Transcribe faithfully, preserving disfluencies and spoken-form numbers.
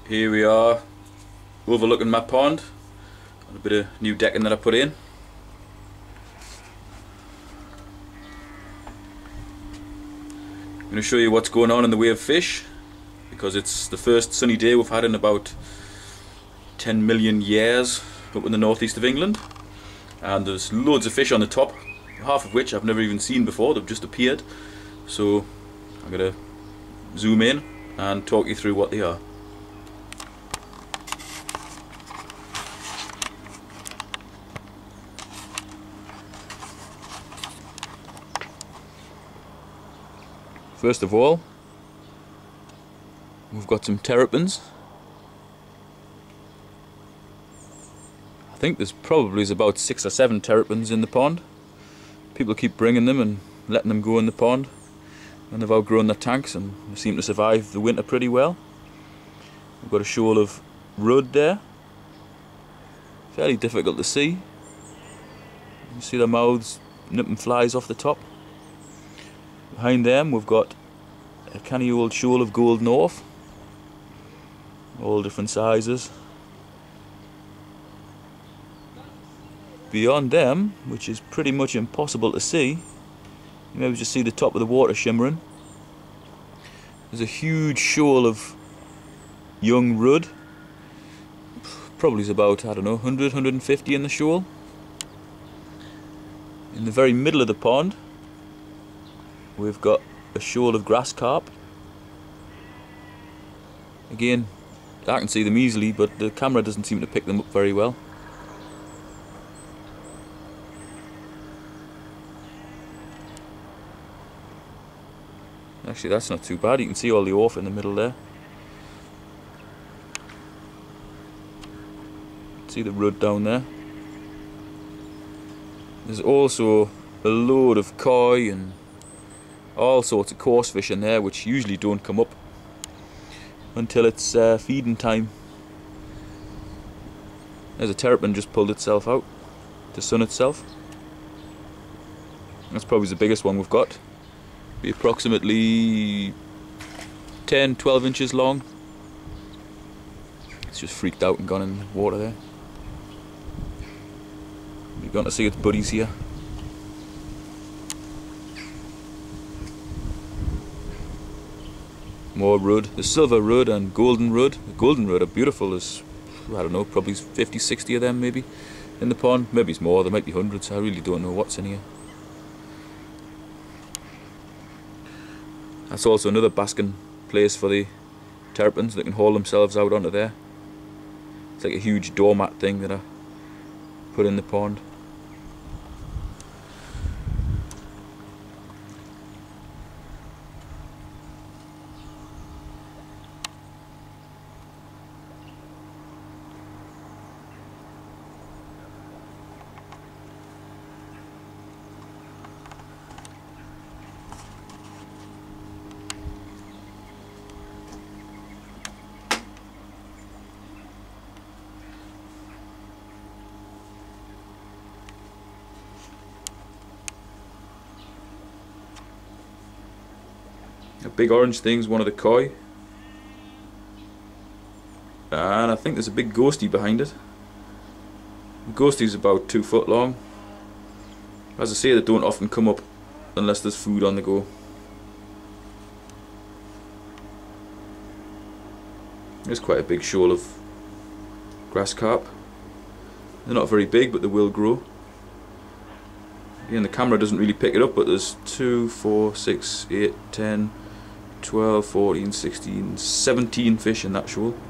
Here we are, overlooking my pond, and a bit of new decking that I put in. I'm going to show you what's going on in the way of fish, because it's the first sunny day we've had in about ten million years up in the northeast of England, and there's loads of fish on the top, half of which I've never even seen before. They've just appeared. So I'm going to zoom in and talk you through what they are. First of all, we've got some terrapins. I think there's probably is about six or seven terrapins in the pond. People keep bringing them and letting them go in the pond, and they've outgrown their tanks and they seem to survive the winter pretty well. We've got a shoal of rudd there, fairly difficult to see. You see their mouths nipping flies off the top. Behind them we've got a canny old shoal of gold north, all different sizes. Beyond them, which is pretty much impossible to see, you maybe just see the top of the water shimmering. There's a huge shoal of young rudd. Probably is about, I don't know, one hundred, one hundred fifty in the shoal. In the very middle of the pond we've got a shoal of grass carp. Again, I can see them easily, but the camera doesn't seem to pick them up very well. Actually, that's not too bad. You can see all the off in the middle there. See the rudd down there. There's also a load of koi and all sorts of coarse fish in there, which usually don't come up until it's uh, feeding time. There's a terrapin just pulled itself out to sun itself. That's probably the biggest one we've got. Be approximately ten, twelve inches long. It's just freaked out and gone in the water there. You're going to see its buddies here. More rudd. The silver rudd and golden rudd. The golden rudd are beautiful. There's, I don't know, probably fifty, sixty of them maybe in the pond. Maybe it's more, there might be hundreds. I really don't know what's in here. That's also another basking place for the terrapins. They can haul themselves out onto there. It's like a huge doormat thing that I put in the pond. A big orange thing's one of the koi, and I think there's a big ghostie behind it. The ghostie's about two foot long. As I say, they don't often come up unless there's food on the go. There's quite a big shoal of grass carp. They're not very big, but they will grow. Again, the camera doesn't really pick it up, but there's two, four, six, eight, ten, twelve, fourteen, sixteen, seventeen fish in that shoal.